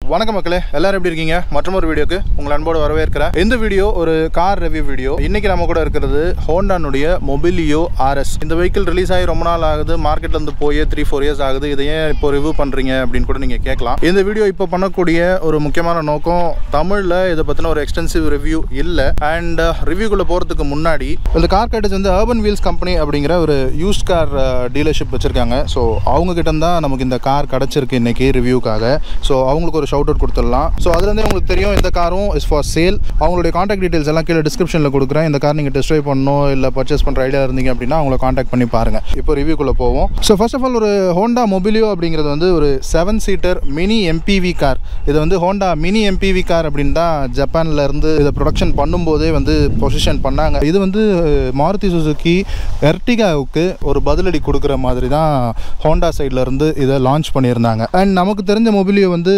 வணக்கம் மக்களே, எல்லாரும் எப்படி இருக்கீங்க? மற்றொரு வீடியோக்கு உங்கள் அன்போடு வரவேற்கிறேன். இந்த வீடியோ ஒரு கார் ரிவ்யூ வீடியோ. இன்னைக்கு நம்ம கூட இருக்கிறது ஹோண்டானுடைய மொபிலியோ RS. இந்த வெஹிக்கிள் ரிலீஸ் ஆகி ரொம்ப நாள் ஆகுது, மார்க்கெட்ல இருந்து போய் 3-4 இயர்ஸ் ஆகுது. இதை ஏன் இப்போ ரிவ்யூ பண்றீங்க அப்படின்னு கூட நீங்க கேட்கலாம். இந்த வீடியோ இப்போ பண்ணக்கூடிய ஒரு முக்கியமான நோக்கம், தமிழ்ல இதை பத்தின ஒரு எக்ஸ்டென்சிவ் ரிவ்யூ இல்லை. அண்ட் ரிவ்யூக்குள்ள போறதுக்கு முன்னாடி இந்த கார் கேட்டேஜ் வந்து அர்பன் வீல்ஸ் கம்பெனி அப்படிங்கிற ஒரு யூஸ்ட் கார் டீலர்ஷிப் வச்சிருக்காங்க. ஸோ அவங்க கிட்ட தான் நமக்கு இந்த கார் கிடைச்சிருக்கு இன்னைக்கு ரிவ்யூக்காக. ஸோ அவங்களுக்கு ஒரு ஷவுட் அவுட் கொடுத்துடலாம். ஸோ அதுலேருந்தே உங்களுக்கு தெரியும் இந்த காரும் இஸ் ஃபார் சேல். அவங்களுடைய காண்டாக்ட் டீடைல்ஸ் எல்லாம் கீழே டிஸ்கிரிப்ஷனில் கொடுக்குறேன். இந்த கார் நீங்கள் டெஸ்ட் ட்ரைவ் பண்ணணும் இல்லை பர்ச்சேஸ் பண்ணுற ஐடியா இருந்தீங்க அப்படின்னா அவங்களை காண்டாக்ட் பண்ணி பாருங்கள். இப்போ ரிவ்யூக்குள்ளே போவோம். ஸோ ஃபர்ஸ்ட் ஆஃப் ஆல் ஒரு ஹோண்டா மொபிலியோ அப்படிங்கிறது வந்து ஒரு 7 சீட்டர் மினி MPV கார். இது வந்து ஹோண்டா மினி MPV கார் அப்படின்னு தான் ஜப்பானில் இருந்து இதை ப்ரொடக்ஷன் பண்ணும்போதே வந்து பொசிஷன் பண்ணாங்க. இது வந்து மாருதி சுசுகி எர்டிகாவுக்கு ஒரு பதிலடி கொடுக்குற மாதிரி தான் ஹோண்டா சைடில் இருந்து இதை லான்ச் பண்ணியிருந்தாங்க. அண்ட் நமக்கு தெரிஞ்ச மொபிலியோ வந்து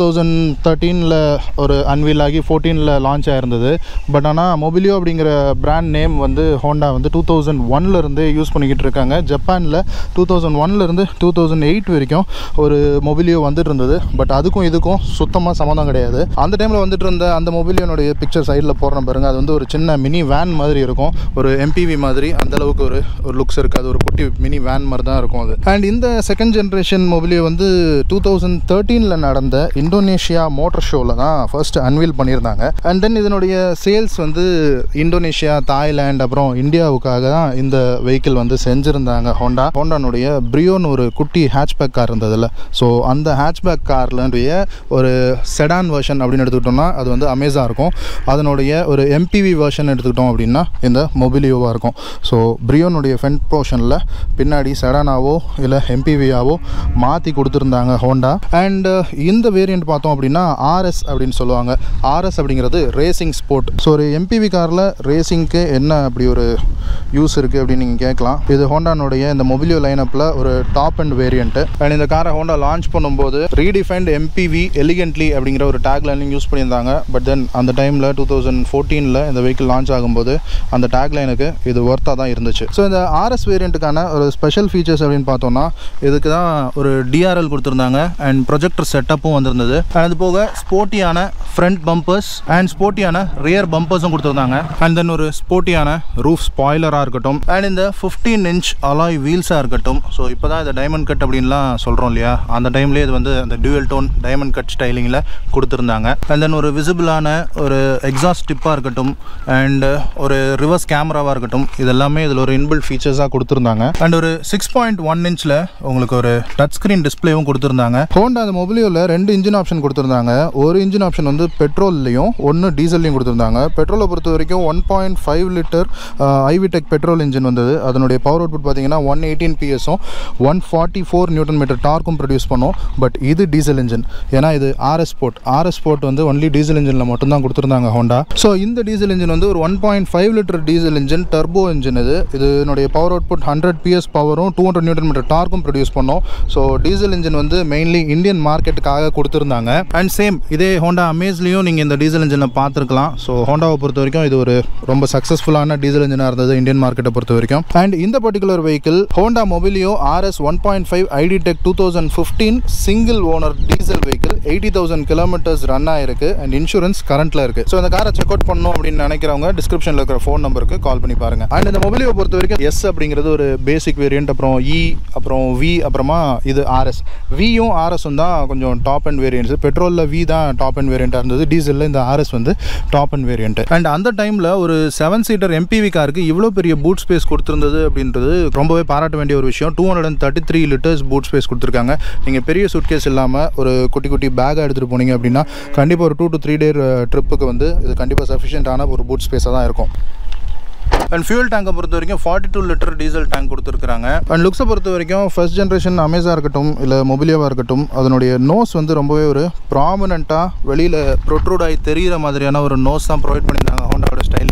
2013 ஒரு அன்வீல் ஆகி 14 லான்ச் ஆயிருந்தது. பட் ஆனால் மொபிலியோ அப்படிங்கிற பிராண்ட் நேம் வந்து ஹோண்டா வந்து 2001 இருந்தே யூஸ் பண்ணிக்கிட்டு இருக்காங்க. ஜப்பானில் 2001 இருந்து 2008 வரைக்கும் ஒரு மொபிலியோ வந்துட்டு இருந்தது. பட் அதுக்கும் இதுக்கும் சுத்தமாக சம்மந்தம் கிடையாது. அந்த டைமில் வந்துட்டு இருந்த அந்த மொபிலியோனுடைய பிக்சர் சைடில் போடுறோம் பாருங்க, அது வந்து ஒரு சின்ன மினி வேன் மாதிரி இருக்கும், ஒரு MPV மாதிரி. அந்த அளவுக்கு ஒரு லுக்ஸ் இருக்காது, ஒரு குட்டி மினி வேன் மாதிரி தான் இருக்கும் அது. அண்ட் இந்த செகண்ட் ஜென்ரேஷன் மொபிலியோ வந்து 2013 நடந்த இந்தோனேஷியா மோட்டர் ஷோவில் தான் ஃபர்ஸ்ட் அன்வீல் பண்ணியிருந்தாங்க. அண்ட் தென் இதனுடைய சேல்ஸ் வந்து இந்தோனேஷியா, தாய்லாந்து, அப்புறம் இந்தியாவுக்காக தான் இந்த வெஹிக்கிள் வந்து செஞ்சுருந்தாங்க. ஹோண்டானுடைய பிரியோன்னு ஒரு குட்டி ஹேட்ச்பேக் கார் இருந்ததில்ல, ஸோ அந்த ஹேட்ச்பேக் கார்லுடைய ஒரு செடான் வெர்ஷன் அப்படின்னு எடுத்துக்கிட்டோம்னா அது வந்து அமேஸாக இருக்கும். அதனுடைய ஒரு MPV வெர்ஷன் எடுத்துக்கிட்டோம் அப்படின்னா இந்த மொபிலியோவாக இருக்கும். ஸோ பிரியோனுடைய ஃப்ரண்ட் போர்ஷனில் பின்னாடி செடானாவோ இல்லை MPVயாவோ மாற்றி கொடுத்துருந்தாங்க ஹோண்டா. அண்ட் இந்த வேரியண்ட் பார்த்தோம் அப்படின்னா RS அப்படின்னு சொல்லுவாங்க. RS அப்படிங்கிறது ரேசிங் ஸ்போர்ட். ஸோ ஒரு MPV காரில் ரேசிங்க்கு என்ன அப்படி ஒரு யூஸ் இருக்குது அப்படின்னு நீங்கள் கேட்கலாம். இது ஹோண்டானுடைய இந்த மொபிலியோ லைனப்பில் ஒரு டாப் அண்ட் வேரியண்ட்டு. அண்ட் இந்த காரை ஹோண்டா லான்ச் பண்ணும்போது ரீடிஃபைன்ட் MPV எலிகென்ட்லி அப்படிங்கிற ஒரு டேக் லைனிங் யூஸ் பண்ணியிருந்தாங்க. பட் தென் அந்த டைமில் 2014 இந்த வெஹிக்கிள் லான்ச் ஆகும்போது அந்த டேக் லைனுக்கு இது ஒர்த்தாக தான் இருந்துச்சு. ஸோ இந்த RS வேரியண்ட்டுக்கான ஒரு ஸ்பெஷல் ஃபீச்சர்ஸ் அப்படின்னு பார்த்தோம்னா இதுக்கு தான் ஒரு DRL கொடுத்துருந்தாங்க அண்ட் ப்ரொஜெக்டர் செட்டப்பும் வந்திருந்தது. அது போக ஸ்போர்ட்டியான ஃப்ரண்ட் பம்பர்ஸ் அண்ட் ஸ்போர்ட்டியான ரியர் பம்பர்ஸும் கொடுத்துருந்தாங்க. அண்ட் தென் ஒரு ஸ்போர்ட்டியான ரூஃப் ஸ்பாய்லராக இருக்கட்டும் அண்ட் இந்த 15 இன்ச் அலாய் வீல்ஸாக இருக்கட்டும். ஸோ இப்போ தான் இந்த டைமண்ட் கட் அப்படின்லாம் சொல்கிறோம் இல்லையா, அந்த டைம்லேயே இது வந்து அந்த டியூவல் டோன் டைமண்ட் கட் ஸ்டைலிங்கில் கொடுத்துருந்தாங்க. அண்ட் தென் ஒரு விசிபிளான ஒரு எக்ஸாஸ்ட் டிப்பாக இருக்கட்டும் அண்ட் ஒரு ரிவர்ஸ் கேமராவாக இருக்கட்டும், இதெல்லாமே இதில் ஒரு இன்பில்ட் ஃபீச்சர்ஸாக கொடுத்துருந்தாங்க. அண்ட் ஒரு 6.1 இன்ச்சில் உங்களுக்கு ஒரு டச் ஸ்க்ரீன் டிஸ்பிளேவும் கொடுத்துருந்தாங்க. ஹோண்டா அந்த மொபிலியோவில் 2 இன்ஜின் ஆப்ஷன் கொடுத்துருந்தாங்க. ஒரு இன்ஜின் ஆப்ஷன் வந்து பெட்ரோல்லையும் ஒன்று டீசல்லையும் கொடுத்துருந்தாங்க. பெட்ரோலை பொறுத்த வரைக்கும் 1.5 லிட்டர் ஐவிடெக் பெட்ரோல் இன்ஜின் வந்தது. அதனுடைய பவர் அவுட்புட் பார்த்தீங்கன்னா 118 PS-உம் 144 Nm டார்க்கும் ப்ரொடியூஸ் பண்ணும். பட் இது டீசல் இன்ஜின், ஏன்னா இது RS ஸ்போர்ட் வந்து ஒன்லி டீசல் இன்ஜினில் மட்டும்தான் கொடுத்துருந்தாங்க ஹோண்டா. ஸோ இந்த டீசல் இன்ஜின் வந்து ஒரு 1.5 litre diesel engine, turbo engine. இதனுடைய பவர் அவுட்புட் 100 PS பவரும் 200 Nm டார்க்கும் ப்ரொடியூஸ் பண்ணும். ஸோ டீசல் இன்ஜின் வந்து மெயின்லி இந்தியன் மார்க்கெட்டுக்காக கொடுத்துருந்தாங்க. அண்ட் சேம் இதே ஹோண்டா அமேஸ்லையும் நீங்கள் இந்த டீசல் இன்ஜினை பார்த்துருக்கலாம். ஸோ ஹோண்டாவை பொறுத்த வரைக்கும் இது ஒரு ரொம்ப சக்ஸஸ்ஃபுல்லான டீசல் இன்ஜினாக இருந்தது இந்தியன் மார்க்கெட்டை பொறுத்த வரைக்கும். அண்ட் இந்த particular vehicle Honda Mobilio RS 1.5 IDTech 2015 single owner diesel vehicle. 80,000 kilometres run ஆயிருக்கு அண்ட் இன்சூரன்ஸ் கரண்ட்ல இருக்கு. ஸோ இந்த காரை செக் அவுட் பண்ணணும் அப்படின்னு நினைக்கிறவங்க டிஸ்கிரிப்ஷனில் இருக்கிற ஃபோன் நம்பருக்கு கால் பண்ணி பாருங்க. அண்ட் இந்த மொபிலியோ பொறுத்த வரைக்கும் S அப்படிங்கிறது ஒரு பேசிக் வேரியன்ட், அப்புறம் E, அப்புறம் V, அப்புறமா இது RS. Vயும் RSும் தான் கொஞ்சம் டாப் அண்ட் வேரியன்ட்ஸ். பெட்ரோலில் V தான் டாப் அண்ட் வேரியண்ட்டாக இருந்தது, டீசலில் இந்த RS வந்து டாப் அண்ட் வேரியண்ட். அண்ட் அந்த டைமில் ஒரு 7 சீட்டர் MPV காருக்கு இவ்வளோ பெரிய பூட் ஸ்பேஸ் கொடுத்துருந்தது அப்படின்றது ரொம்பவே பாராட்ட வேண்டிய ஒரு விஷயம். 233 லிட்டர்ஸ் பூட் ஸ்பேஸ் கொடுத்துருக்காங்க. நீங்கள் பெரிய சூட்கேஸ் இல்லாமல் ஒரு குட்டி குட்டி பேக்காக எடுத்துகிட்டு போனீங்க அப்படின்னா கண்டிப்பாக ஒரு 2 to 3 டே ட்ரிப்புக்கு வந்து இது கண்டிப்பாக சஃபிஷியன்ட்டான ஒரு பூட் ஸ்பேஸாக தான் இருக்கும். அண்ட் ஃபியூல் டேங்கை பொறுத்த வரைக்கும் 42 லிட்டர் டீசல் டேங்க் கொடுத்துருக்காங்க. அண்ட் லுக்ஸை பொறுத்த வரைக்கும் ஃபர்ஸ்ட் ஜென்ரேஷன் அமேஸாக இருக்கட்டும் இல்லை மொபிலியோவாக இருக்கட்டும், அதனுடைய நோஸ் வந்து ரொம்பவே ஒரு ப்ராமினெண்ட்டாக வெளியில் ப்ரொட்ரூட் ஆகி தெரிகிற மாதிரியான ஒரு நோஸ் தான் ப்ரொவைட் பண்ணியிருந்தாங்க ஹோண்டாவோட ஸ்டைலிங்கில்.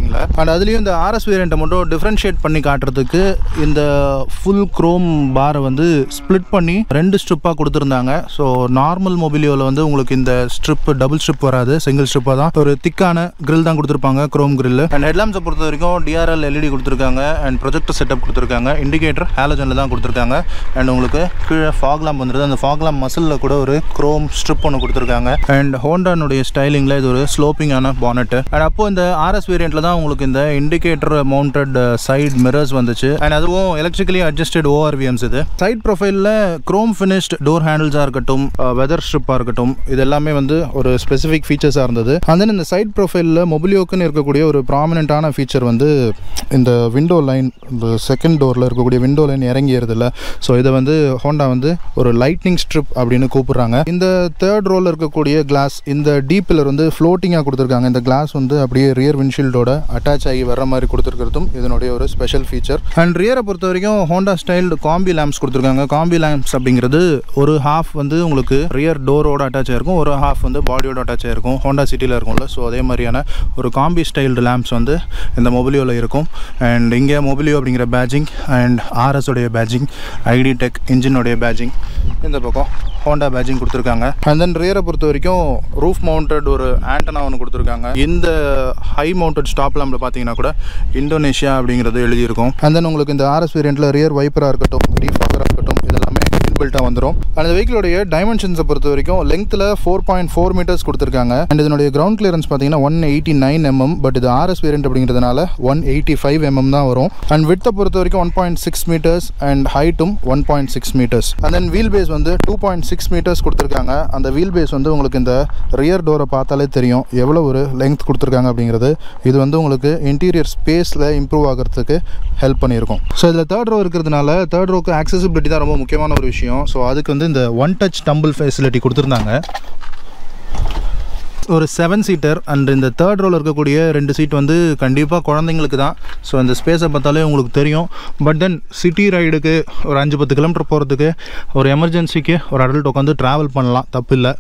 ஸ்டைலிங்கில். அண்ட் அதுலேயும் இந்த ஆர்எஸ் வேரியண்ட்டை மட்டும் டிஃப்ரென்ஷியேட் பண்ணி காட்டுறதுக்கு இந்த ஃபுல் க்ரோம் பாரை வந்து ஸ்ப்ளிட் பண்ணி 2 ஸ்ட்ரிப்பாக கொடுத்துருந்தாங்க. ஸோ நார்மல் மொபிலியோவில் வந்து உங்களுக்கு இந்த ஸ்ட்ரிப் டபுள் ஸ்ட்ரிப் வராது, சிங்கிள் ஸ்ட்ரிப்பாக தான் ஒரு திக்கான கிரில் தான் கொடுத்துருப்பாங்க, க்ரோம் கிரில். அண்ட் ஹெட்லாம்ஸை பொறுத்த வரைக்கும் டிஆர்எல் எல்இடி கொடுத்துருக்காங்க அண்ட் ப்ரொஜெக்டர் செட்டப் கொடுத்துருக்காங்க. இண்டிகேட்டர் ஹாலோஜனில் தான் கொடுத்துருக்காங்க. அண்ட் உங்களுக்கு கீழே ஃபாக் லாம்ப் வந்துடுது. அந்த ஃபாக் லாம்ப் மசிலில் கூட ஒரு க்ரோம் ஸ்ட்ரிப் ஒன்று கொடுத்துருக்காங்க. அண்ட் ஹோண்டானுடைய ஸ்டைலிங்கில் இது ஒரு ஸ்லோப்பிங்கான பானெட். அண்ட் அப்போ இந்த ஆர்எஸ் வேரியண்ட்டில் தான் உங்களுக்கு இந்த இண்டிகேட்டர் மவுண்டட் சைட் மிரர்ஸ் வந்துச்சு. அண்ட் அதுவும் எலக்ட்ரிக்கலி அட்ஜஸ்டட் ஓஆர்விஎம்ஸ். இது சைட் ப்ரொஃபைலில் க்ரோம் ஃபினிஷ்ட் டோர் ஹேண்டில்ஸாக இருக்கட்டும், வெதர் ஸ்ட்ரிப்பாக இருக்கட்டும், இது எல்லாமே வந்து ஒரு ஸ்பெசிஃபிக் ஃபீச்சர்ஸாக இருந்தது. அண்ட் தென் இந்த சைட் ப்ரொஃபைலில் மொபிலியோக்குன்னு இருக்கக்கூடிய ஒரு ப்ராமினென்ட்டான ஃபீச்சர் வந்து இந்த விண்டோ லைன், இந்த செகண்ட் டோரில் இருக்கக்கூடிய விண்டோ லைன் இறங்கிடுறதில்ல. ஸோ இதை வந்து ஹோண்டா வந்து ஒரு லைட்னிங் ஸ்ட்ரிப் அப்படின்னு கூப்பிடுறாங்க. இந்த தேர்ட் ரோவில் இருக்கக்கூடிய கிளாஸ், இந்த டீப் பில்லர் வந்து ஃப்ளோட்டிங்காக கொடுத்துருக்காங்க. இந்த கிளாஸ் வந்து அப்படியே ரியர் விண்ட்ஷீல்டோட அட்டாச் ஆகி வர மாதிரி கொடுத்துருக்கிறதும் இதனுடைய ஒரு ஸ்பெஷல் ஃபீச்சர். அண்ட் ரியரை பொறுத்த வரைக்கும் ஹோண்டா ஸ்டைல்டு காம்பி லேம்ப்ஸ் கொடுத்துருக்காங்க. காம்பி லேம்ப்ஸ் அப்படிங்கிறது ஒரு ஹாஃப் வந்து உங்களுக்கு ரியர் டோரோட அட்டாச் ஆகிருக்கும், ஒரு ஹாஃப் வந்து பாடியோட அட்டாச் ஆகிருக்கும். ஹோண்டா சிட்டியில் இருக்கும்ல, ஸோ அதே மாதிரியான ஒரு காம்பி ஸ்டைல்டு லேம்ப்ஸ் வந்து இந்த மொபிலியோவில் இருக்கும். அண்ட் இங்கே மொபிலியோ அப்படிங்கிற பேட்சிங் அண்ட் ஆர்எஸோடைய பேட்சிங், ஐடி டெக் இன்ஜினுடைய பேட்சிங், இந்த பக்கம் ஹோண்டா பேட்சிங் கொடுத்துருக்காங்க. அண்ட் தென் ரியரை பொறுத்த வரைக்கும் ரூஃப் மவுண்டட் ஒரு ஆண்டனா ஒன்று கொடுத்துருக்காங்க. இந்த ஹை மவுண்டட் ஸ்டாப் லேம்பில் பார்த்தீங்கன்னா கூட இந்தோனேஷியா அப்படிங்கிறது எழுதியிருக்கும். அண்ட் தென் உங்களுக்கு இந்த ஆர்எஸ் வேரியண்ட்டில் ரியர் வைப்பராக இருக்கட்டும், டிஃபாகராக இருக்கட்டும், இதெல்லாமே பில்ட்டாக வந்துடும். அந்த வெஹிக்கிளோடைய டைமென்ஷன்ஸை பொறுத்த வரைக்கும் லெங்த்தில் 4.4 மீட்டர்ஸ் கொடுத்துருக்காங்க. அண்ட் இதனுடைய கிரவுண்ட் கிளியரன்ஸ் பார்த்தீங்கன்னா 189 mm. பட் இது ஆர்எஸ் வேரியண்ட் அப்படிங்கிறதுனால 185 mm தான் வரும். அண்ட் விட்த்தை பொறுத்த வரைக்கும் 1.6 மீட்டர்ஸ் அண்ட் ஹைட்டும் 1.6 metres. And then wheel base வந்து 2.6 மீட்டர்ஸ் கொடுத்துருக்காங்க. அந்த வீல் பேஸ் வந்து உங்களுக்கு இந்த ரியர் டோரை பார்த்தாலே தெரியும் எவ்வளோ ஒரு லெங்த் கொடுத்துருக்காங்க அப்படிங்கிறது. இது வந்து உங்களுக்கு இன்டீரியர் ஸ்பேஸில் இம்ப்ரூவ் ஆகிறதுக்கு ஹெல்ப் பண்ணியிருக்கும். ஸோ இதில் தேர்ட் ரோ இருக்கிறதுனால தேர்ட் ரோக்கு ஆக்சசிபிலிட்டி தான் ரொம்ப முக்கியமான ஒரு விஷயம். ஸோ அதுக்கு வந்து இந்த ஒன் டச் டம்பிள் ஃபெசிலிட்டி கொடுத்துருந்தாங்க. ஒரு 7 சீட்டர் அண்ட் இந்த தேர்ட் ரோவில் இருக்கக்கூடிய 2 சீட் வந்து கண்டிப்பாக குழந்தைங்களுக்கு தான். ஸோ அந்த ஸ்பேஸை பார்த்தாலே உங்களுக்கு தெரியும். பட் தென் சிட்டி ரைடுக்கு ஒரு 5-10 கிலோமீட்டர் போகிறதுக்கு, ஒரு எமர்ஜென்சிக்கு ஒரு அடல்ட் உட்காந்து ட்ராவல் பண்ணலாம், தப்பு இல்லை.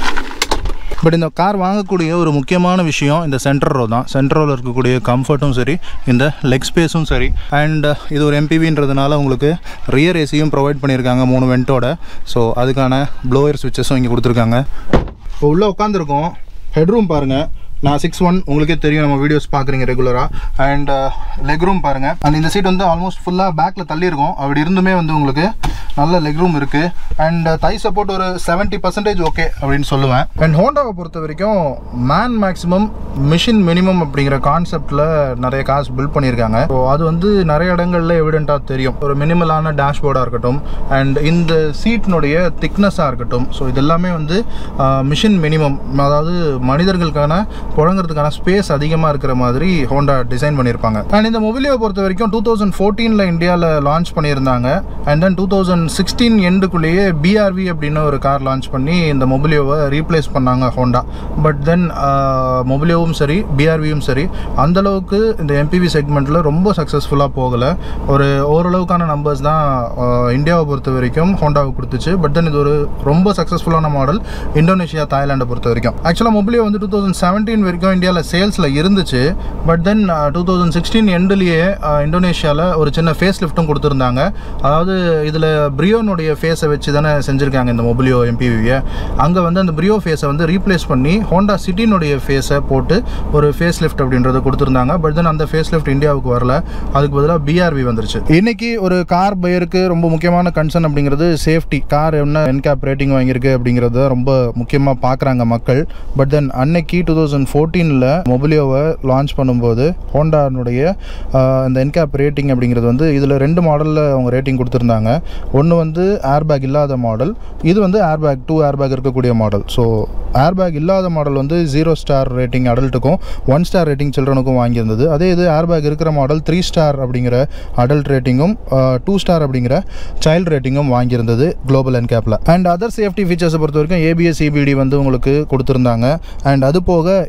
பட் இந்த கார் வாங்கக்கூடிய ஒரு முக்கியமான விஷயம் இந்த சென்டர் ரோ தான். சென்டர் ரோவில் இருக்கக்கூடிய கம்ஃபர்ட்டும் சரி, இந்த லெக் ஸ்பேஸும் சரி. அண்ட் இது ஒரு எம்பிவின்றதுனால உங்களுக்கு ரியர் ஏசியும் ப்ரொவைட் பண்ணியிருக்காங்க 3 வெண்ட்டோட. ஸோ அதுக்கான ப்ளோயர் ஸ்விட்சஸும் இங்கே கொடுத்துருக்காங்க. இப்போ உள்ளே உட்காந்துருக்கோம், ஹெட்ரூம் பாருங்கள். நான் 6'1", உங்களுக்கே தெரியும், நம்ம வீடியோஸ் பார்க்குறீங்க ரெகுலராக. அண்ட் லெக் ரூம் பாருங்கள். அண்ட் இந்த சீட் வந்து ஆல்மோஸ்ட் ஃபுல்லாக பேக்கில் தள்ளியிருக்கும். அப்படி இருந்துமே வந்து உங்களுக்கு நல்ல லெக் ரூம் இருக்குது. அண்ட் தை சப்போர்ட் ஒரு 70% ஓகே அப்படின்னு சொல்லுவேன். அண்ட் ஹோண்டாவை பொறுத்த வரைக்கும் மேன் மேக்ஸிமம் மிஷின் மினிமம் அப்படிங்கிற கான்செப்டில் நிறைய காசு பில்ட் பண்ணியிருக்காங்க. ஸோ அது வந்து நிறைய இடங்களில் எவிடெண்ட்டாக தெரியும். ஒரு மினிமலான டேஷ்போர்டாக இருக்கட்டும், அண்ட் இந்த சீட்டினுடைய திக்னஸாக இருக்கட்டும். ஸோ இதெல்லாமே வந்து மிஷின் மினிமம், அதாவது மனிதர்களுக்கான புழங்குறதுக்கான ஸ்பேஸ் அதிகமாக இருக்கிற மாதிரி ஹோண்டா டிசைன் பண்ணியிருப்பாங்க. அண்ட் இந்த மொபிலியோவை பொறுத்த வரைக்கும் 2014 இந்தியாவில் லான்ச் பண்ணியிருந்தாங்க. அண்ட் தென் 2016 எண்டுக்குள்ளேயே பிஆர்வி அப்படின்னு ஒரு கார் லான்ச் பண்ணி இந்த மொபிலியோவை ரீப்ளேஸ் பண்ணாங்க ஹோண்டா. பட் தென் மொபிலியோவும் சரி, பிஆர்வியும் சரி, அந்தளவுக்கு இந்த எம்பிவி செக்மெண்ட்டில் ரொம்ப சக்ஸஸ்ஃபுல்லாக போகலை. ஒரு ஓரளவுக்கான நம்பர்ஸ் தான் இந்தியாவை பொறுத்த வரைக்கும் ஹோண்டாவை கொடுத்துச்சு. பட் தென் இது ஒரு ரொம்ப சக்ஸஸ்ஃபுல்லான மாடல் இந்தோனேஷியா, தாய்லாண்டை பொறுத்த வரைக்கும். ஆக்சுவலாக மொபிலியோ வந்து 2017 வரைக்கும் இந்தியாவில் சேல்ஸில் இருந்துச்சு. பட் தென் 2016 எண்டுலேயே இந்தோனேஷியாவில் ஒரு சின்ன ஃபேஸ் லிஃப்ட்டும் கொடுத்துருந்தாங்க. அதாவது இதில் பிரியோனுடைய ஃபேஸை வச்சு தானே செஞ்சுருக்காங்க இந்த மொபிலியோ எம்பிவியை. அங்கே வந்து அந்த பிரியோ ஃபேஸை வந்து ரீப்ளேஸ் பண்ணி ஹோண்டா சிட்டினுடைய ஃபேஸை போட்டு ஒரு ஃபேஸ் லிஃப்ட் அப்படின்றத கொடுத்துருந்தாங்க. பட் தென் அந்த ஃபேஸ் லிஃப்ட் இந்தியாவுக்கு வரல, அதுக்கு பதிலாக பிஆர்வி வந்துருச்சு. இன்னைக்கு ஒரு கார் பையருக்கு ரொம்ப முக்கியமான கன்சர்ன் அப்படிங்கிறது சேஃப்டி. கார் என்ன என்கேப் ரேட்டிங் வாங்கியிருக்கு அப்படிங்கிறத ரொம்ப முக்கியமாக பார்க்குறாங்க மக்கள். பட் தென் அன்னைக்கு 2014 மொபிலியோவை லான்ச் பண்ணும்போது ஹோண்டானுடைய இந்த என்கேப் ரேட்டிங் அப்படிங்கிறது வந்து இதில் 2 மாடலில் அவங்க ரேட்டிங் கொடுத்துருந்தாங்க. ஒன்று வந்து ஏர்பேக் இல்லாத மாடல், இது வந்து ஏர்பேக் 2 ஏர்பேக் இருக்கக்கூடிய மாடல். ஸோ ஏர்பேக் இல்லாத மாடல் வந்து 0 ஸ்டார் ரேட்டிங் அடல்ட்டுக்கும் 1 ஸ்டார் ரேட்டிங் சில்ட்ரனுக்கும் வாங்கியிருந்தது. அதே இது ஏர்பேக் இருக்கிற மாடல் 3 ஸ்டார் அப்படிங்கிற அடல்ட் ரேட்டிங்கும் 2 ஸ்டார் அப்படிங்கிற சைல்டு ரேட்டிங்கும் வாங்கியிருந்தது குளோபல் என்கேப்பில். அண்ட் அதர் சேஃப்டி ஃபீச்சர்ஸை பொறுத்த வரைக்கும் ABS EBD வந்து உங்களுக்கு கொடுத்துருந்தாங்க. அண்ட் அது போக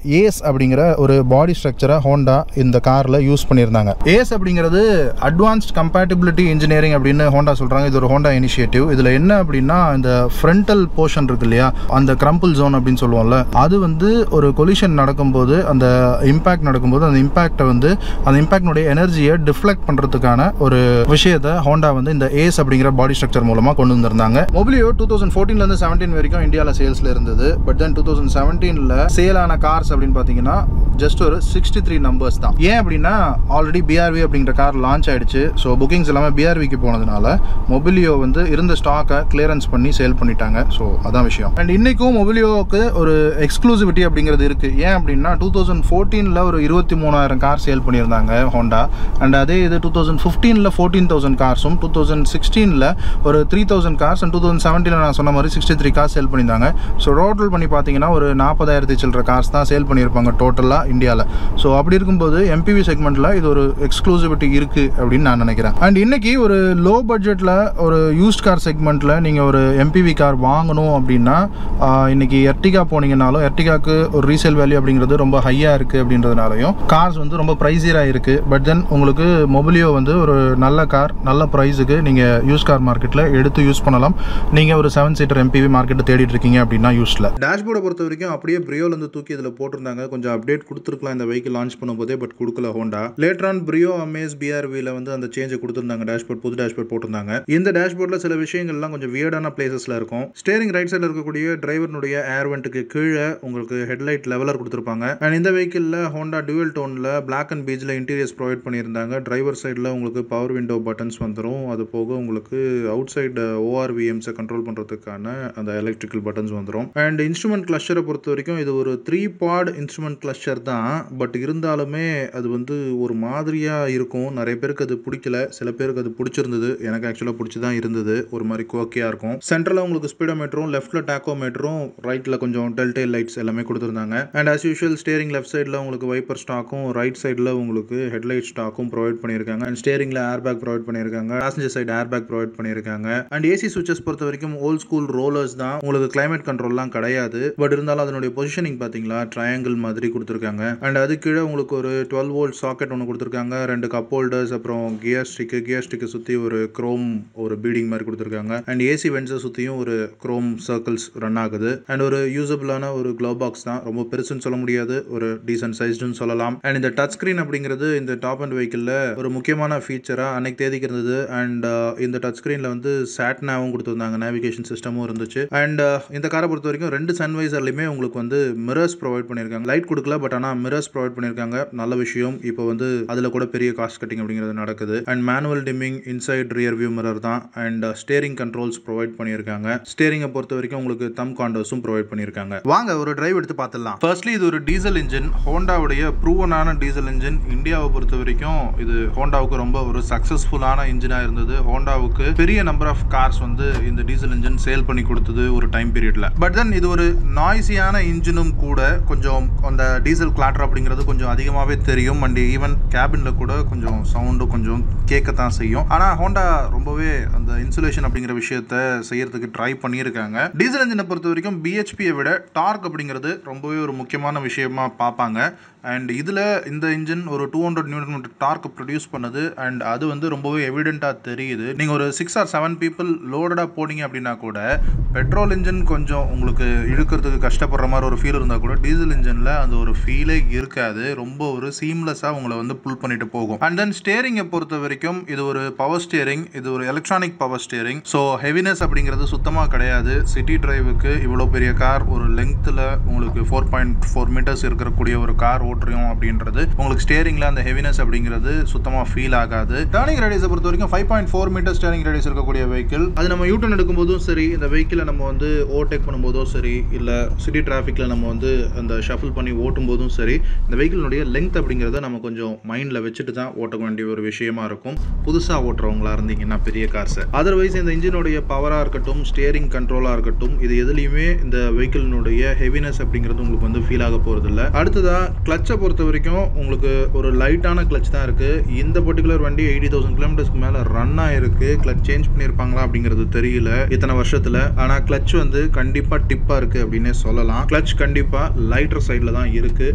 ஏஸ் அப்படிங்கிற ஒரு பாடி ஸ்ட்ரக்சரை ஹோண்டா இந்த காரில் யூஸ் பண்ணியிருந்தாங்க. ஏஸ் அப்படிங்கிறது அட்வான்ஸ்ட் கம்பேட்டிபிலிட்டி இன்ஜினியரிங் அப்படின்னு ஹோண்டா சொல்கிறாங்க. இது ஒரு ஹோண்டா இனிஷியேட்டிவ். இதில் என்ன அப்படின்னா இந்த ஃப்ரண்டல் போர்ஷன் இருக்கு இல்லையா, அந்த கிரம்பிள் ஜோன் அப்படின்னு சொல்லுவோம்ல, அது வந்து ஒரு கொலிஷன் நடக்கும்போது, அந்த இம்பாக்ட் நடக்கும்போது அந்த இம்பாக்டினுடைய எனர்ஜியை டிஃப்ளெக்ட் பண்ணுறதுக்கான ஒரு விஷயத்தை ஹோண்டா வந்து இந்த ஏஸ் அப்படிங்கிற பாடி ஸ்ட்ரக்சர் மூலமாக கொண்டு வந்திருந்தாங்க. மொபிலியோ 2014 17 வரைக்கும் இந்தியாவில் சேல்ஸில் இருந்தது. பட் தென் 2017 சேலான கார்ஸ் அப்படின்னு பார்த்தீங்கன்னா ஜஸ்ட் ஒரு 63 நம்பர்ஸ் தான். ஏன் அப்படின்னா ஆல்ரெடி பிஆர்வி அப்படிங்கிற கார் லான்ச் ஆயிடுச்சு. ஸோ புக்கிங்ஸ் எல்லாமே பிஆர்விக்கு போனதுனால மொபிலியோ வந்து இருந்த ஸ்டாக்கை கிளியரன்ஸ் பண்ணி சேல் பண்ணிட்டாங்க. ஸோ அதான் விஷயம். அண்ட் இன்னைக்கும் மொபிலியோவுக்கு ஒரு எக்ஸ்க்ளூசிவிட்டி அப்படிங்கிறது இருக்குது. ஏன் அப்படின்னா 2014 ஒரு 23,000 கார் சேல் பண்ணியிருந்தாங்க ஹோண்டா. அண்ட் அதே இது 2015 14,000 கார்ஸும், 2016 ஒரு 3,000 கார்ஸ், அண்ட் 2017 நான் சொன்ன மாதிரி 63 கார்ஸ் சேல் பண்ணியிருந்தாங்க. ஸோ டோட்டல் பண்ணி பார்த்தீங்கன்னா ஒரு 40,000 சில்லற கார்ஸ் தான் சேல் பண்ணியிருப்பாங்க டோட்டலாக இந்தியாவில். ஸோ அப்படி இருக்கும்போது எம்பிவி செக்மெண்ட்டில் இது ஒரு எக்ஸ்க்ளூசிவிட்டி இருக்குது அப்படின்னு நான் நினைக்கிறேன். அண்ட் இன்னைக்கு ஒரு லோ பட்ஜெட்டில் ஒரு யூஸ்ட் கார் செக்மெண்ட்டில் நீங்கள் ஒரு எம்பிவி கார் வாங்கணும் அப்படின்னா இன்னைக்கு எர்டிகா போனீங்கன்னாலும் எர்டிகாக்கு ஒரு ரீசேல் வேல்யூ அப்படிங்கிறது ரொம்ப ஹையாக இருக்குது அப்படின்றதுனாலையும் கார்ஸ் வந்து ரொம்ப ப்ரைஸியராக இருக்குது. பட் தென் உங்களுக்கு மொபிலியோ வந்து ஒரு நல்ல கார் நல்ல ப்ரைஸுக்கு நீங்கள் யூஸ் கார் மார்க்கெட்டில் எடுத்து யூஸ் பண்ணலாம். நீங்கள் ஒரு 7 சீட்டர் எம்பிவி மார்க்கெட்டை தேடிட்டு இருக்கீங்க அப்படின்னா யூஸில். டேஷ்போர்டை பொறுத்த வரைக்கும் அப்படியே பிரியோலேருந்து தூக்கி இதில் போட்டிருந்தாங்க. கொஞ்சம் அப்டேட் கொடுத்துருக்கலாம் இந்த வெஹிக்கிள் லான்ச் பண்ணும்போதே, பட் கொடுக்கல ஹோண்டா. லேட்டரான் பிரியோ அமேஸ் பிஆர்வியில் வந்து அந்த சேஞ்சை கொடுத்துருந்தாங்க. டேஷ்போர்ட் புது டேஷ்போர்ட் போட்டிருந்தாங்க. இந்த டேஷ்போர்டில் சில விஷயங்கள்லாம் கொஞ்சம் வியர்டான பிளேசஸில் இருக்கும். ஸ்டேரிங் ரைட் சைடில் இருக்கக்கூடிய டிரைவர்னுடைய ஏர் வெண்ட்டுக்கு கீழே உங்களுக்கு ஹெட்லைட் லெவலர் கொடுத்துருப்பாங்க. அண்ட் இந்த வெஹிக்கிளில் ஹோண்டா டுவல் டோனில் பிளாக் அண்ட் பீச்சில் இன்டீரியர்ஸ் ப்ரொவைட் பண்ணியிருந்தாங்க. டிரைவர் சைடில் உங்களுக்கு பவர் விண்டோ பட்டன்ஸ் வந்துடும். அது போக உங்களுக்கு அவுட் சைடு ஓஆர்விஎம்ஸை கண்ட்ரோல் பண்ணுறதுக்கான அந்த எலக்ட்ரிக்கல் பட்டன்ஸ் வந்துடும். அண்ட் இன்ஸ்ட்ருமெண்ட் கிளஸ்டரை பொறுத்த வரைக்கும் இது ஒரு 3 பாட் இன்ஸ்ட்ருமெண்ட் கிளஸ்டர் தான். பட் இருந்தாலுமே அது வந்து ஒரு மாதிரியாக இருக்கும். நிறைய பேருக்கு அது பிடிக்கல, சில பேருக்கு அது பிடிச்சிருந்தது. எனக்கு ஆக்சுவலாக பிடிச்சி தான் இருந்தது. ஒரு மாதிரி கோக்கியாக இருக்கும். சென்ட்ரலில் உங்களுக்கு ஸ்பீடோமீட்டரும், லெஃப்ட்டில் டாக்கோமீட்டரும், ரைட்டில் கொஞ்சம் டெல்டெயில் லைட்ஸ் எல்லாமே கொடுத்துருந்தாங்க. And as usual steering left சைடில் உங்களுக்கு வைப்பர் ஸ்டாக்கும், ரைட் சைடில் உங்களுக்கு ஹெட்லைட் ஸ்டாக்கும் ப்ரொவைட் பண்ணியிருக்காங்க. அண்ட் ஸ்டேரிங்கில் ஏர் பேக் ப்ரொவைட் பண்ணியிருக்காங்க. Passenger side air bag provide பண்ணியிருக்காங்க. அண்ட் ஏசி சுவிச்சஸ் பொறுத்த வரைக்கும் ஓல்ட் ஸ்கூல் ரோலர்ஸ் தான். உங்களுக்கு கிளைமேட் கண்ட்ரோல்லாம் கிடையாது. பட் இருந்தாலும் அதனுடைய பொசிஷனிங் பார்த்தீங்களா ட்ரையாங்கிள் மாதிரி கொடுத்துருக்காங்க. அண்ட் அது கீழே உங்களுக்கு ஒரு 12 வோல்ட் சாக்கெட் ஒன்று கொடுத்துருக்காங்க. 2 கப் ஹோல்டர்ஸ், அப்புறம் கியர் ஸ்டிக்கு சுற்றி ஒரு குரோம் ஒரு பீடிங் மாதிரி கொடுத்துருக்காங்க. அண்ட் ஏசி வென்ட்ஸை சுற்றியும் ஒரு குரோம் சர்க்கிள்ஸ் ரன் ஆகுது. அண்ட் ஒரு யூசபிளான ஒரு க்ளவ் பாக்ஸ் தான். ரொம்ப பெருசுன்னு சொல்ல முடியாது, ஒரு டீசன்ட் சைஸ்டுன்னு சொல்லலாம். அண்ட் இந்த டச் ஸ்கிரீன் அப்படிங்கிறது இந்த டாப் அண்ட் வெஹிக்கிளில் ஒரு முக்கியமான ஃபீச்சராக அன்னைக்கு தேதிக்கு இருந்தது. அண்ட் இந்த டச் ஸ்கிரீனில் வந்து சாட்னாவும் கொடுத்துருந்தாங்க, நேவிகேஷன் சிஸ்டமும் இருந்துச்சு. அண்ட் இந்த காரை பொறுத்த வரைக்கும் 2 சன்வைசர்லையுமே உங்களுக்கு வந்து மிரர்ஸ் ப்ரொவைட் பண்ணியிருக்காங்க. லைட் கொடுக்கல, பட் ஆனால் மிரர்ஸ் ப்ரொவைட் பண்ணியிருக்காங்க. நல்ல விஷயம். இப்போ வந்து அதில் கூட பெரிய காஸ்ட் கட்டிங் அப்படிங்கிறது நடக்குது. And manual dimming inside rear view mirror தான். அண்ட் ஸ்டேரிங் கண்ட்ரோல்ஸ் ப்ரொவைட் பண்ணியிருக்காங்க. ஸ்டேரிங்கை பொறுத்த வரைக்கும் உங்களுக்கு தம் காண்டோஸும் ப்ரொவைட் பண்ணியிருக்காங்க. வாங்க ஒரு டிரைவ் எடுத்து பார்த்துடலாம். ஃபர்ஸ்ட்லி இது ஒரு டீசல் இன்ஜின், ஹோண்டாவுடைய ப்ரூவனான டீசல் இன்ஜின். இந்தியாவை பொறுத்த வரைக்கும் இது ஹோண்டாவுக்கு ரொம்ப ஒரு சக்சஸ்ஃபுல்லான இன்ஜினாக இருந்தது. ஹோண்டாவுக்கு பெரிய நம்பர் ஆஃப் கார்ஸ் வந்து இந்த டீசல் இன்ஜின் சேல் பண்ணி கொடுத்தது ஒரு டைம் பீரியட்ல. பட் தென் இது ஒரு நாய்ஸியான இன்ஜினும் கூட. கொஞ்சம் அந்த டீசல் கிளாட்டர் அப்படிங்கிறது கொஞ்சம் அதிகமாகவே தெரியும். அண்ட் ஈவன் கேபின்ல கூட கொஞ்சம் சவுண்டும் கொஞ்சம் கேட்கத்தான் செய்யும். ஆனால் ஹோண்டா ரொம்பவே அந்த இன்சுலேஷன் அப்படிங்கிற விஷயத்த செய்யறதுக்கு ட்ரை பண்ணியிருக்காங்க. டீசல் இன்ஜினை பொறுத்த வரைக்கும் பிஹெச்பியை விட டார்க் அப்படிங்கிறது ரொம்பவே ஒரு முக்கியமான விஷயமா பார்ப்பாங்க. அண்ட் இதில் இந்த இன்ஜின் ஒரு 200 நியூட்டன் டார்க் ப்ரொடியூஸ் பண்ணுது. அண்ட் அது வந்து ரொம்பவே எவிடென்ட்டாக தெரியுது. நீங்கள் ஒரு 6 or 7 பீப்புள் லோடடாக போனீங்க அப்படின்னா கூட பெட்ரோல் இன்ஜின் கொஞ்சம் உங்களுக்கு இழுக்கிறதுக்கு கஷ்டப்படுற மாதிரி ஒரு ஃபீல் இருந்தால் கூட டீசல் இன்ஜினில் அந்த ஒரு ஃபீலே இருக்காது. ரொம்ப ஒரு சீம்லெஸ்ஸாக உங்களை வந்து புல் பண்ணிட்டு போகும். அண்ட் தென் ஸ்டேரிங்கை பொறுத்த வரைக்கும் இது ஒரு பவர் ஸ்டேரிங், இது ஒரு electronic power steering. So heaviness அப்படிங்கிறது சுத்தமாக கிடையாது. சிட்டி டிரைவுக்கு இவ்வளோ பெரிய கார் ஒரு லெங்த்தில் உங்களுக்கு 4.4 மீட்டர்ஸ் இருக்கக்கூடிய ஒரு கார் ஓட்டுறோம் அப்படின்றது உங்களுக்கு ஸ்டேரிங்ல அந்த ஹெவினஸ் அப்படிங்கிறது சுத்தமாக ஃபீல் ஆகாது. டர்னிங் ரேடியஸை பொறுத்த வரைக்கும் 5.4 மீட்டர் ஸ்டேரிங் ரேடியஸ் இருக்கக்கூடிய வெஹிக்கிள். அது நம்ம யூட்டர்ன் எடுக்கும்போதும் சரி, இந்த வெஹிக்கிளை நம்ம வந்து ஓவர்டேக் பண்ணும்போதும் சரி, இல்லை சிட்டி டிராஃபிக்ல நம்ம வந்து அந்த ஷஃபிள் பண்ணி ஓட்டும் போதும் சரி, இந்த வெஹிக்கிளுடைய லெங்த் அப்படிங்கிறத நம்ம கொஞ்சம் மைண்டில் வச்சுட்டு தான் ஓட்ட வேண்டிய ஒரு விஷயமா இருக்கும் புதுசாக ஓட்டுறவங்களா இருந்தீங்கன்னா பெரிய கார்ஸை. அதர்வைஸ் இந்த இன்ஜினுடைய பவராக இருக்கட்டும், ஸ்டேரிங் கண்ட்ரோலாக இருக்கட்டும், இது எதுலையுமே இந்த வெஹிக்கிளினுடைய ஹெவினஸ் அப்படிங்கிறது உங்களுக்கு வந்து ஃபீல் ஆக போகிறது இல்லை. அடுத்ததாக கிளச்சை பொறுத்த வரைக்கும் உங்களுக்கு ஒரு லைட்டான கிளச் தான் இருக்குது. இந்த பர்டிகுலர் வண்டி 80,000 கிலோமீட்டர்ஸ்க்கு மேலே ரன் ஆயிருக்கு. கிளச் சேஞ்ச் பண்ணியிருப்பாங்களா அப்படிங்கிறது தெரியல இத்தனை வருஷத்தில். ஆனால் கிளச் வந்து கண்டிப்பாக டிப்பாக இருக்குது அப்படின்னே சொல்லலாம். கிளச் கண்டிப்பாக லைட்டர் சைடில் தான் இருக்குது.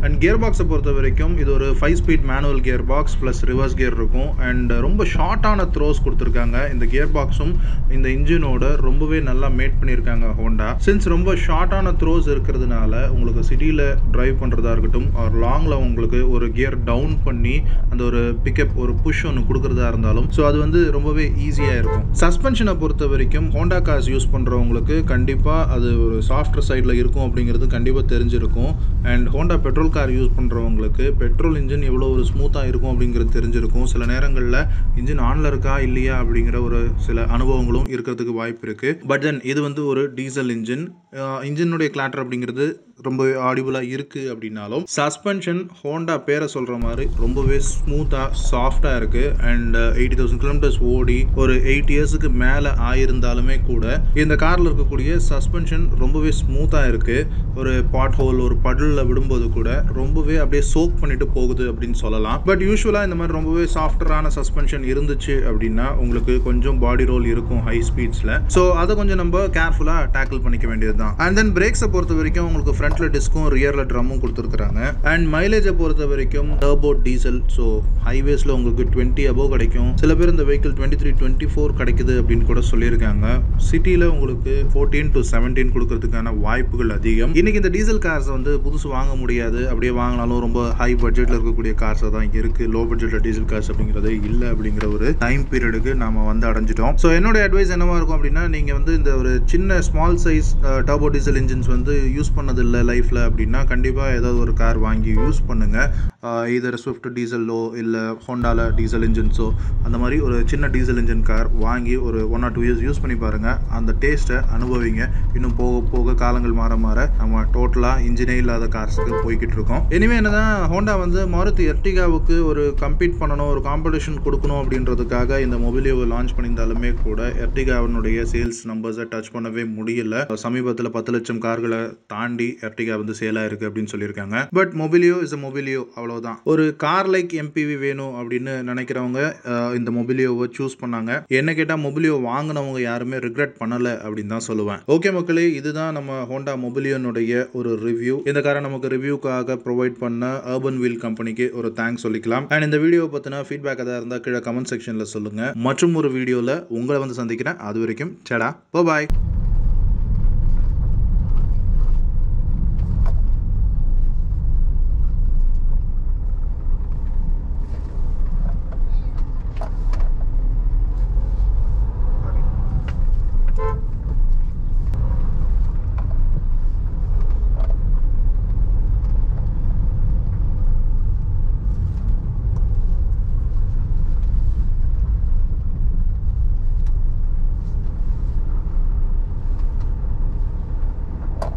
அண்ட் கியர் பாக்ஸை பொறுத்த வரைக்கும் இது ஒரு 5 speed manual gear box plus reverse gear இருக்கும். அண்ட் ரொம்ப ஷார்ட்டான த்ரோஸ் கொடுத்துருக்காங்க. இந்த கியர் பாக்ஸும் இந்த இன்ஜினோட ரொம்பவே நல்லா மேட் பண்ணியிருக்காங்க ஹோண்டா. சின்ஸ் ரொம்ப ஷார்ட்டான த்ரோஸ் இருக்கிறதுனால உங்களுக்கு சிட்டியில் டிரைவ் பண்ணுறதா இருக்கட்டும் ஆர் லாங்கில் உங்களுக்கு ஒரு கியர் டவுன் பண்ணி அந்த ஒரு பிக்கப் ஒரு புஷ் ஒன்று கொடுக்குறதா இருந்தாலும் ஸோ அது வந்து ரொம்பவே ஈஸியாக இருக்கும். சஸ்பென்ஷனை பொறுத்த வரைக்கும் ஹோண்டா கார்ஸ் யூஸ் பண்ணுறவங்களுக்கு கண்டிப்பாக அது ஒரு சாஃப்ட்வேர் சைடில் இருக்கும் அப்படிங்கிறது கண்டிப்பாக தெரிஞ்சிருக்கும். And Honda petrol car use பண்ணுறவங்களுக்கு பெட்ரோல் இன்ஜின் எவ்வளோ ஒரு ஸ்மூத்தாக இருக்கும் அப்படிங்கிறது தெரிஞ்சிருக்கும். சில நேரங்களில் இன்ஜின் ஆனில் இருக்கா இல்லையா அப்படிங்கிற ஒரு சில அனுபவங்களும் இருக்கிறதுக்கு வாய்ப்பு இருக்குது. பட் தென் இது வந்து ஒரு டீசல் இன்ஜினுடைய கிளாட்டர் அப்படிங்கிறது ரொம்பவே ஆடிபிளாக இருக்குது அப்படின்னாலும் சஸ்பென்ஷன் ஹோண்டா பேரை சொல்கிற மாதிரி ரொம்பவே ஸ்மூத்தாக சாஃப்டாக இருக்குது. அண்ட் 80,000 கிலோமீட்டர்ஸ் ஓடி ஒரு 8 இயர்ஸுக்கு மேலே ஆயிருந்தாலுமே கூட இந்த காரில் இருக்கக்கூடிய சஸ்பென்ஷன் ரொம்பவே ஸ்மூத்தாக இருக்குது. ஒரு பாட் ஹோல் ஒரு படலில் விடும்போது கூட ரொம்பவே அப்படியே சோக் பண்ணிட்டு போகுது அப்படின்னு சொல்லலாம். பட் யூஸ்வலாக இந்த மாதிரி ரொம்பவே சாஃப்டரான சஸ்பென்ஷன் இருந்துச்சு அப்படின்னா உங்களுக்கு கொஞ்சம் பாடி ரோல் இருக்கும் ஹை ஸ்பீட்ஸில். ஸோ அதை கொஞ்சம் நம்ம கேர்ஃபுல்லாக டேக்கிள் பண்ணிக்க வேண்டியது தான். அண்ட் தென் பிரேக்ஸை பொறுத்த வரைக்கும் உங்களுக்கு ஃப்ரண்ட்ல டிஸ்க்கும் ரியரில் ட்ரம்மும் கொடுத்துருக்காங்க. அண்ட் மைலேஜை பொறுத்த வரைக்கும் டர்போ டீசல். ஸோ ஹைவேஸில் உங்களுக்கு 20 above கிடைக்கும். சில பேர் இந்த வெஹிக்கிள் 23-24 கிடைக்குது அப்படின்னு கூட சொல்லியிருக்காங்க. சிட்டியில் உங்களுக்கு 14 to 17 கொடுக்கறதுக்கான வாய்ப்புகள் அதிகம். இன்னைக்கு இந்த டீசல் கார்ஸ் வந்து புதுசு வாங்க முடியாது. அப்படியே வாங்கினாலும் ரொம்ப ஹை பட்ஜெட்டில் இருக்கக்கூடிய கார்ஸாக தான் இருக்குது. லோ பட்ஜெட்டில் டீசல் கார்ஸ் அப்படிங்கிறது இல்லை அப்படிங்கிற ஒரு டைம் பீரியடுக்கு நாம் வந்து அடைஞ்சிட்டோம். ஸோ என்னோட அட்வைஸ் என்னவா இருக்கும் அப்படின்னா நீங்கள் வந்து இந்த ஒரு சின்ன small size turbo diesel engines வந்து யூஸ் பண்ணதில்லை லைஃப்பில் அப்படின்னா கண்டிப்பாக ஏதாவது ஒரு கார் வாங்கி யூஸ் பண்ணுங்கள். இதர் ஸ்விஃப்ட் டீசலோ இல்லை ஹோண்டாவில் டீசல் இன்ஜின்ஸோ அந்த மாதிரி ஒரு சின்ன டீசல் இன்ஜின் கார் வாங்கி ஒரு 1 or 2 years யூஸ் பண்ணி பாருங்கள். அந்த டேஸ்ட்டை அனுபவிங்க. இன்னும் போக போக காலங்கள் மாற மாற நம்ம டோட்டலாக இன்ஜினே இல்லாத கார்ஸுக்கு போய்கிட்டு இருக்கோம். இனிமேல் என்னதான் ஹோண்டா வந்து மாருதி எர்டிகாவுக்கு ஒரு கம்பீட் பண்ணணும் ஒரு காம்படிஷன் கொடுக்கணும் அப்படின்றதுக்காக இந்த மொபிலியோவை லான்ச் பண்ணியிருந்தாலுமே கூட எர்டிகாவினுடைய சேல்ஸ் நம்பர்ஸை டச் பண்ணவே முடியல. சமீபத்தில் 10 லட்சம் கார்களை தாண்டி எர்டிகா வந்து சேலாக இருக்குது அப்படின்னு சொல்லியிருக்காங்க. But Mobilio is a Mobilio, அவ்வளோதான். ஒரு கார் லைக் எம்பிவி வேணும் அப்படின்னு நினைக்கிறவங்க இந்த மொபிலியோவை சூஸ் பண்ணாங்க. என்ன கேட்டால் மொபிலியோ வாங்கினவங்க யாருமே ரிக்ரெட் பண்ணலை அப்படின்னு தான் சொல்லுவேன். ஓகே மக்களே, இதுதான் நம்ம ஹோண்டா மொபிலியோனுடைய ஒரு ரிவ்யூ. இந்த காரை நமக்கு ரிவ்யூக்காக ப்ரொவைட் பண்ண அர்பன் வீல் கம்பெனிக்கு ஒரு தேங்க்ஸ் சொல்லிக்கலாம். அண்ட் இந்த வீடியோ பற்றின ஃபீட்பேக் எதாவது இருந்தால் கீழே கமெண்ட் செக்ஷனில் சொல்லுங்கள். மற்றும் ஒரு வீடியோவில் உங்களை வந்து சந்திக்கிறேன். அது வரைக்கும் சடா பாய்.